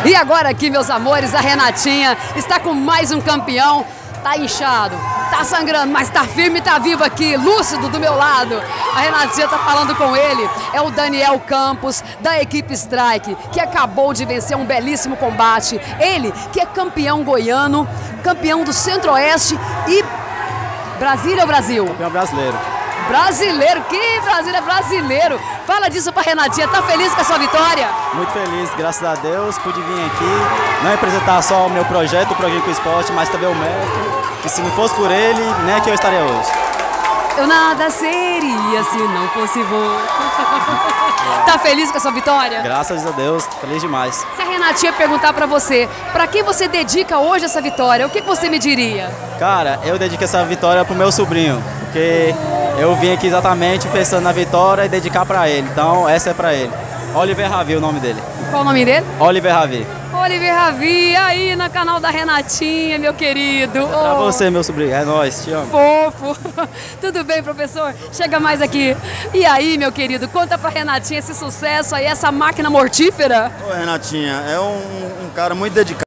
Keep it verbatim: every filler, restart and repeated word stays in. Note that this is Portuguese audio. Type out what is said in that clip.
E agora aqui, meus amores, a Renatinha está com mais um campeão. Tá inchado, tá sangrando, mas tá firme e tá vivo aqui, lúcido do meu lado. A Renatinha tá falando com ele, é o Daniel Campos, da equipe Strike, que acabou de vencer um belíssimo combate. Ele, que é campeão goiano, campeão do Centro-Oeste e Brasília ou Brasil? Campeão brasileiro. Brasileiro, que Brasília é brasileiro. Fala disso pra Renatinha, tá feliz com a sua vitória? Muito feliz, graças a Deus, pude vir aqui, não representar só o meu projeto, o Projeto com o Esporte, mas também o médico, que se não fosse por ele, nem aqui eu estaria hoje. Eu nada seria se não fosse você. Tá feliz com a sua vitória? Graças a Deus, feliz demais. Se a Renatinha perguntar pra você, pra quem você dedica hoje essa vitória, o que você me diria? Cara, eu dedico essa vitória pro meu sobrinho, porque eu vim aqui exatamente pensando na vitória e dedicar pra ele, então essa é pra ele. Oliver Ravi, o nome dele. Qual o nome dele? Oliver Ravi. Oliver Ravi, aí no canal da Renatinha, meu querido. É pra oh, você, meu sobrinho, é nóis, te amo. Fofo. Tudo bem, professor? Chega mais aqui. E aí, meu querido, conta pra Renatinha esse sucesso aí, essa máquina mortífera. Ô, Renatinha, é um, um cara muito dedicado.